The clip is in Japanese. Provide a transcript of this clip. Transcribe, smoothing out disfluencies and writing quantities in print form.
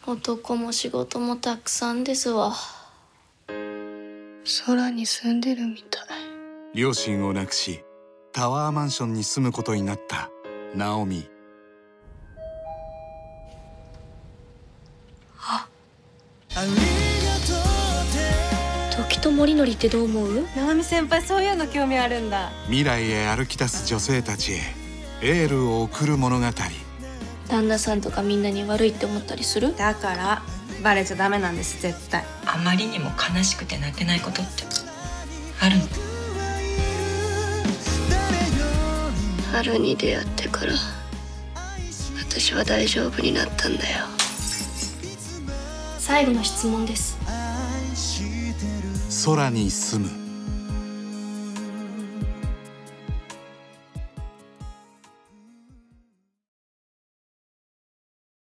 男も仕事もたくさんですわ。空に住んでるみたい。 両親を亡くしタワーマンションに住むことになったナオミ。 あ、時と森則ってどう思う？ ナオミ先輩、そういうの興味あるんだ。 未来へ歩き出す女性たちへエールを送る物語。 旦那さんとかみんなに悪いって思ったりする？ だからバレちゃダメなんです、絶対。 あまりにも悲しくて泣けないことってあるの？ 春に出会ってから私は大丈夫になったんだよ。最後の質問です。 空に住む。